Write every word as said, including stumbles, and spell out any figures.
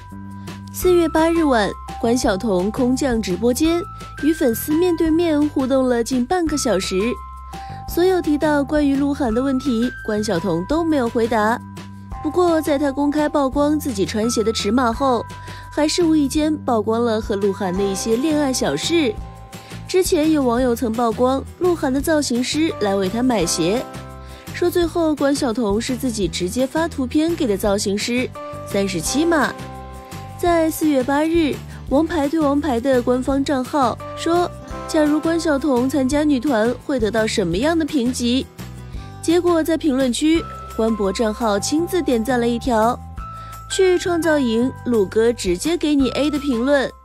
四月八日晚，关晓彤空降直播间，与粉丝面对面互动了近半个小时。所有提到关于鹿晗的问题，关晓彤都没有回答。不过，在她公开曝光自己穿鞋的尺码后，还是无意间曝光了和鹿晗的一些恋爱小事。之前有网友曾曝光鹿晗的造型师来为他买鞋，说最后关晓彤是自己直接发图片给的造型师，三十七码。在四月八日，王牌对王牌的官方账号说，假如关晓彤参加女团会得到什么样的评级？结果在评论区，官博账号亲自点赞了一条，去创造营，鲁哥直接给你 A 的评论。